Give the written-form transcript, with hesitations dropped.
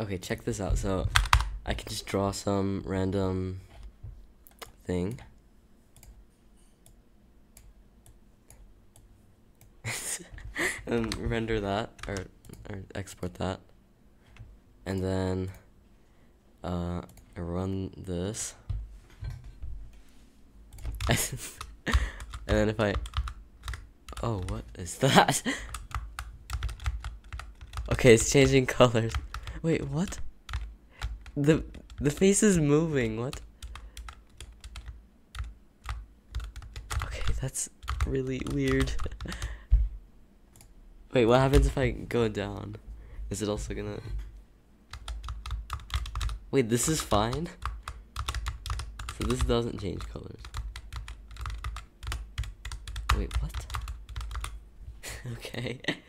Okay, check this out. So I can just draw some random thing. And render that or export that. And then run this. And then if I oh, what is that? Okay, it's changing colors. Wait, what? The face is moving. What? Okay, that's really weird. Wait, what happens if I go down? Is it also gonna... Wait, this is fine? So this doesn't change colors. Wait, what? Okay.